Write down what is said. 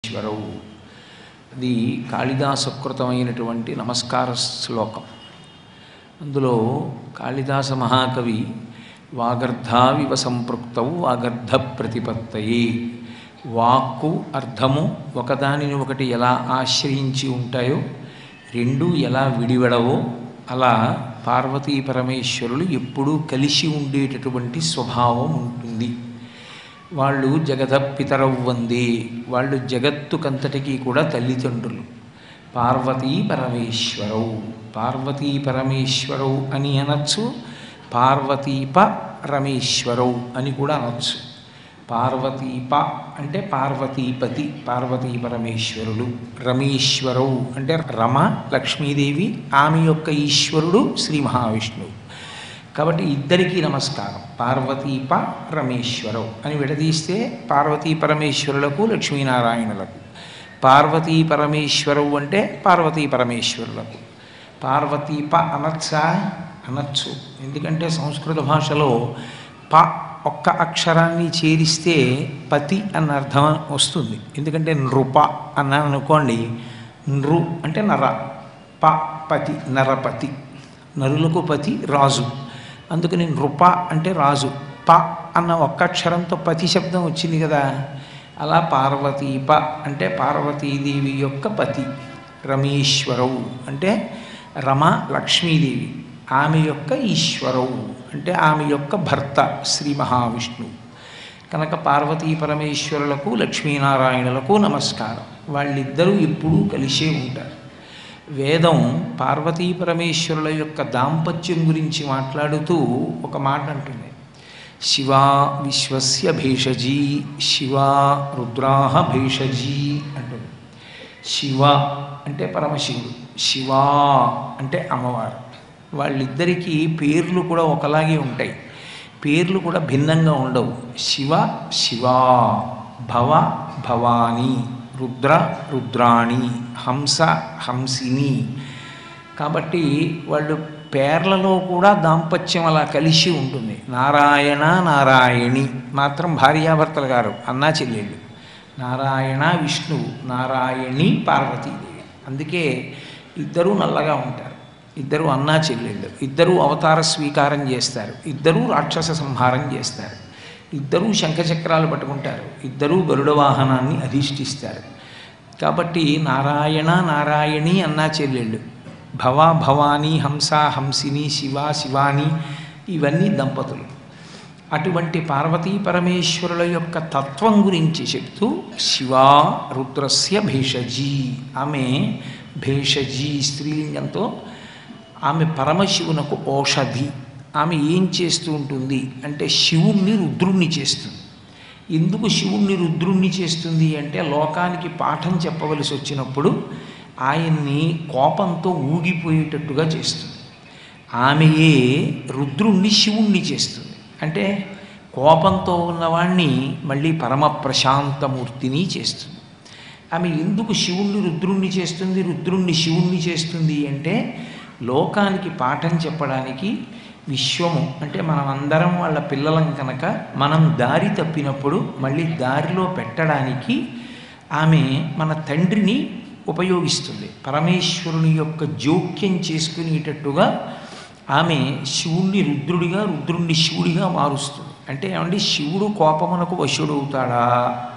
ఈశ్వరవు. అది కాళిదాసకృతమైనటువంటి నమస్కార శ్లోకం. అందులో కాళిదాస మహాకవి వాగర్ధావివ సంపృక్తౌ వాగర్ధ ప్రతిపత్తయే, వాక్కు అర్థము ఒకదానిని ఒకటి ఎలా ఆశ్రయించి ఉంటాయో, రెండూ ఎలా విడివడవో అలా పార్వతీ పరమేశ్వరులు ఎప్పుడూ కలిసి ఉండేటటువంటి స్వభావం ఉంటుంది. వాళ్ళు జగదపితరౌ వందే, వాళ్ళు జగత్తుకంతటికీ కూడా తల్లిదండ్రులు. పార్వతీ పరమేశ్వరౌ, పార్వతీ పరమేశ్వరౌ అని అనొచ్చు, పార్వతీప రమేశ్వరౌ అని కూడా అనొచ్చు. పార్వతీప అంటే పార్వతీపతి, పార్వతీ పరమేశ్వరులు. రమేశ్వరౌ అంటే రమ లక్ష్మీదేవి, ఆమె యొక్క ఈశ్వరుడు శ్రీ మహావిష్ణువు. కాబట్టి ఇద్దరికీ నమస్కారం. పార్వతీప రమేశ్వరవు అని విడదీస్తే పార్వతీ పరమేశ్వరులకు లక్ష్మీనారాయణులకు, పార్వతీ పరమేశ్వరవు అంటే పార్వతీ పరమేశ్వరులకు. పార్వతీప అనొచ్చా? అనొచ్చు. ఎందుకంటే సంస్కృత భాషలో ప ఒక్క అక్షరాన్ని చేరిస్తే పతి అన్న అర్థం వస్తుంది. ఎందుకంటే నృప అన్నాను అనుకోండి, నృ అంటే నర, ప పతి, నరపతి, నరులకు పతి రాజు. అందుకని నృప అంటే రాజు. ప అన్న ఒక్క అక్షరంతో పతి శబ్దం వచ్చింది కదా. అలా పార్వతీప అంటే పార్వతీదేవి యొక్క పతి. రమేశ్వరవు అంటే రమ లక్ష్మీదేవి, ఆమె యొక్క ఈశ్వరవు అంటే ఆమె యొక్క భర్త శ్రీ మహావిష్ణువు. కనుక పార్వతీ పరమేశ్వరులకు లక్ష్మీనారాయణులకు నమస్కారం. వాళ్ళిద్దరూ ఎప్పుడూ కలిసే ఉంటారు. వేదం పార్వతీ పరమేశ్వరుల యొక్క దాంపత్యం గురించి మాట్లాడుతూ ఒక మాట అంటుంది. శివా విశ్వస్య భేషజీ, శివా రుద్రాహ భేషజీ అంటుంది. శివ అంటే పరమశివుడు, శివా అంటే అమ్మవారు. వాళ్ళిద్దరికీ పేర్లు కూడా ఒకలాగే ఉంటాయి, పేర్లు కూడా భిన్నంగా ఉండవు. శివ శివా, భవ భవానీ, రుద్ర రుద్రాణి, హంస హంసిని. కాబట్టి వాళ్ళు పేర్లలో కూడా దాంపత్యం అలా కలిసి ఉంటుంది. నారాయణ నారాయణి మాత్రం భార్యాభర్తలు గారు, అన్నా చెల్లెళ్ళు. నారాయణ విష్ణువు, నారాయణి పార్వతీదేవి. అందుకే ఇద్దరూ నల్లగా ఉంటారు, ఇద్దరు అన్నా చెల్లెళ్ళు, ఇద్దరూ అవతార స్వీకారం చేస్తారు, ఇద్దరూ రాక్షస సంహారం చేస్తారు, ఇద్దరూ శంఖచక్రాలు పట్టుకుంటారు, ఇద్దరూ గరుడ వాహనాన్ని అధిష్ఠిస్తారు. కాబట్టి నారాయణ నారాయణి అన్నా చెల్లెళ్ళు, భవ భవానీ, హంస హంసిని, శివ శివాని, ఇవన్నీ దంపతులు. అటువంటి పార్వతీ పరమేశ్వరుల యొక్క తత్వం గురించి చెప్తూ శివా రుద్రస్య భేషజీ, ఆమె భేషజీ స్త్రీలింగంతో, ఆమె పరమశివునకు ఔషధి. ఆమె ఏం చేస్తూ ఉంటుంది అంటే శివుణ్ణి రుద్రుణ్ణి చేస్తుంది. ఎందుకు శివుణ్ణి రుద్రుణ్ణి చేస్తుంది అంటే లోకానికి పాఠం చెప్పవలసి వచ్చినప్పుడు ఆయన్ని కోపంతో ఊగిపోయేటట్టుగా చేస్తుంది. ఆమెయే రుద్రుణ్ణి శివుణ్ణి చేస్తుంది. అంటే కోపంతో ఉన్నవాణ్ణి మళ్ళీ పరమ ప్రశాంతమూర్తిని చేస్తుంది. ఆమె ఎందుకు శివుణ్ణి రుద్రుణ్ణి చేస్తుంది, రుద్రుణ్ణి శివుణ్ణి చేస్తుంది అంటే లోకానికి పాఠం చెప్పడానికి, విశ్వము అంటే మనమందరం వాళ్ళ పిల్లలం కనుక మనం దారి తప్పినప్పుడు మళ్ళీ దారిలో పెట్టడానికి ఆమె మన తండ్రిని ఉపయోగిస్తుంది. పరమేశ్వరుని యొక్క జోక్యం చేసుకునేటట్టుగా ఆమె శివుణ్ణి రుద్రుడిగా, రుద్రుణ్ణి శివుడిగా మారుస్తుంది. అంటే ఏమండి, శివుడు కోపమునకు వశుడవుతాడా